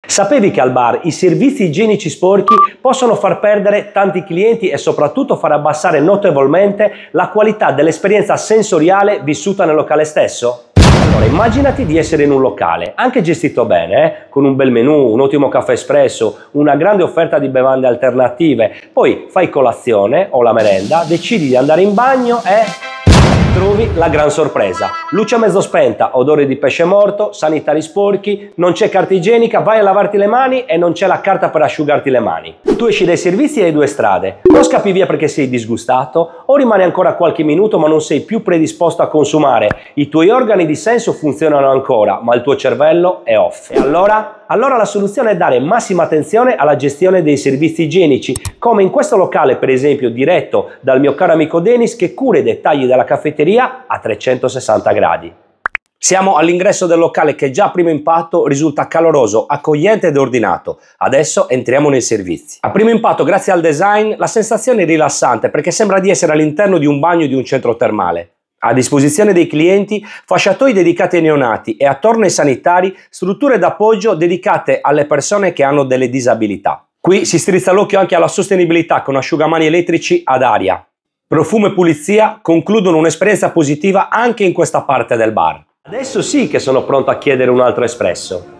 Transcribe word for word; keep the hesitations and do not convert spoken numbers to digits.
Sapevi che al bar i servizi igienici sporchi possono far perdere tanti clienti e soprattutto far abbassare notevolmente la qualità dell'esperienza sensoriale vissuta nel locale stesso? Allora, immaginati di essere in un locale, anche gestito bene, eh? Con un bel menù, un ottimo caffè espresso, una grande offerta di bevande alternative, poi fai colazione o la merenda, decidi di andare in bagno e trovi la gran sorpresa. Luce mezzo spenta, odore di pesce morto, sanitari sporchi, non c'è carta igienica, vai a lavarti le mani e non c'è la carta per asciugarti le mani. Tu esci dai servizi e hai due strade: o scappi via perché sei disgustato, o rimani ancora qualche minuto ma non sei più predisposto a consumare. I tuoi organi di senso funzionano ancora, ma il tuo cervello è off. E allora? Allora la soluzione è dare massima attenzione alla gestione dei servizi igienici, come in questo locale per esempio diretto dal mio caro amico Denis, che cura i dettagli della caffetteria a trecentosessanta gradi. Siamo all'ingresso del locale che già a primo impatto risulta caloroso, accogliente ed ordinato. Adesso entriamo nei servizi. A primo impatto, grazie al design, la sensazione è rilassante perché sembra di essere all'interno di un bagno di un centro termale. A disposizione dei clienti fasciatoi dedicati ai neonati e attorno ai sanitari strutture d'appoggio dedicate alle persone che hanno delle disabilità. Qui si strizza l'occhio anche alla sostenibilità con asciugamani elettrici ad aria. Profumo e pulizia concludono un'esperienza positiva anche in questa parte del bar. Adesso sì che sono pronto a chiedere un altro espresso.